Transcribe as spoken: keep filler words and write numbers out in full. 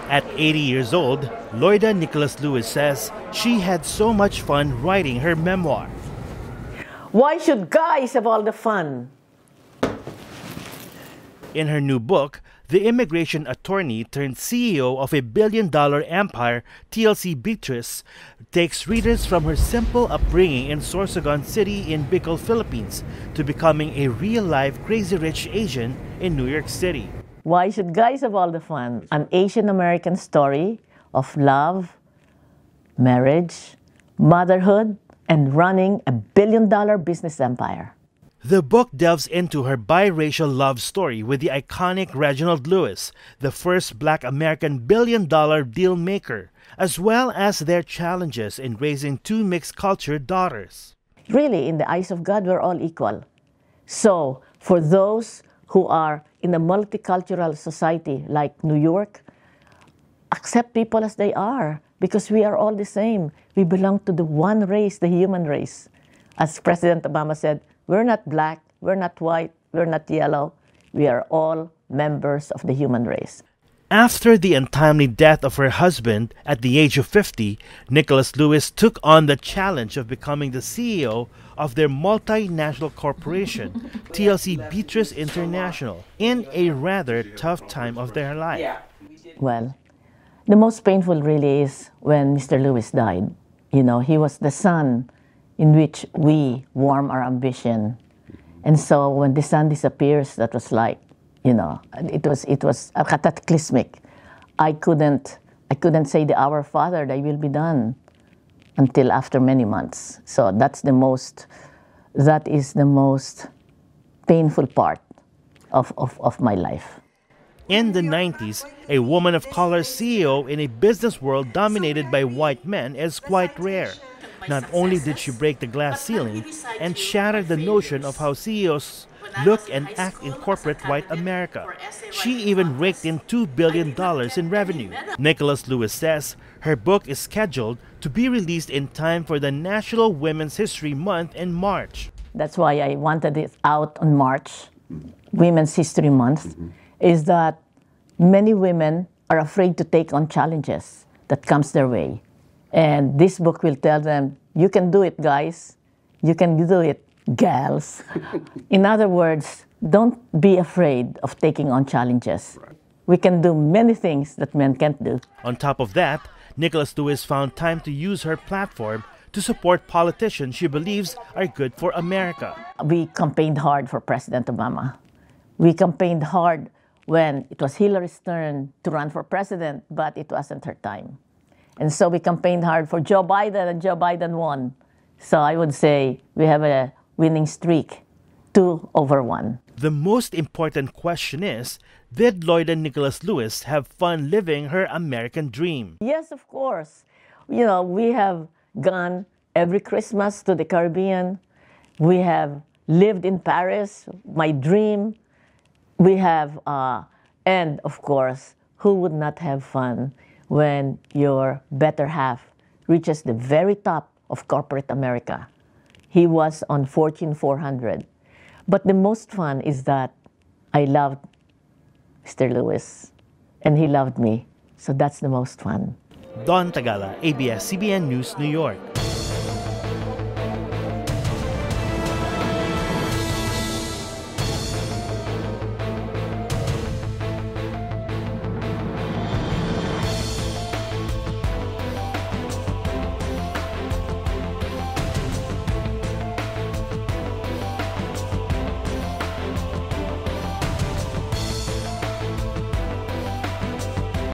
At eighty years old, Loida Nicolas Lewis says she had so much fun writing her memoir. Why should guys have all the fun? In her new book, the immigration attorney turned C E O of a billion-dollar empire, T F C Beatrice, takes readers from her simple upbringing in Sorsogon City in Bicol, Philippines, to becoming a real-life crazy rich Asian in New York City. Why should guys have all the fun? An Asian-American story of love, marriage, motherhood, and running a billion-dollar business empire. The book delves into her biracial love story with the iconic Reginald Lewis, the first Black American billion-dollar deal maker, as well as their challenges in raising two mixed-culture daughters. Really, in the eyes of God, we're all equal. So, for those who are in a multicultural society like New York, accept people as they are, because we are all the same. We belong to the one race, the human race. As President Obama said, we're not black, we're not white, we're not yellow. We are all members of the human race. After the untimely death of her husband at the age of fifty, Nicolas Lewis took on the challenge of becoming the C E O of their multinational corporation, T F C Beatrice International, in a rather tough time of their life. Well, the most painful really is when Mister Lewis died. You know, he was the sun in which we warm our ambition. And so when the sun disappears, that was like, you know, it was it was a cataclysmic. I couldn't I couldn't say the Our Father, thy will be done, until after many months. So that's the most that is the most painful part of, of, of my life. In the nineties, a woman of color C E O in a business world dominated by white men is quite rare. Not only did she break the glass ceiling and shatter the notion of how C E Os look and act in corporate white America, she even raked in two billion dollars in revenue. Nicolas Lewis says her book is scheduled to be released in time for the National Women's History Month in March. That's why I wanted it out on March, Women's History Month, is that many women are afraid to take on challenges that comes their way. And this book will tell them, you can do it, guys. You can do it, gals. In other words, don't be afraid of taking on challenges. We can do many things that men can't do. On top of that, Nicolas Lewis found time to use her platform to support politicians she believes are good for America. We campaigned hard for President Obama. We campaigned hard when it was Hillary's turn to run for president, but it wasn't her time. And so we campaigned hard for Joe Biden, and Joe Biden won. So I would say we have a winning streak, two over one. The most important question is, did Loida Nicolas Lewis have fun living her American dream? Yes, of course. You know, we have gone every Christmas to the Caribbean. We have lived in Paris, my dream. We have, uh, and of course, who would not have fun when your better half reaches the very top of corporate America? He was on Fortune four hundred. But the most fun is that I loved Mister Lewis, and he loved me. So that's the most fun. Don Tagala, A B S C B N News, New York.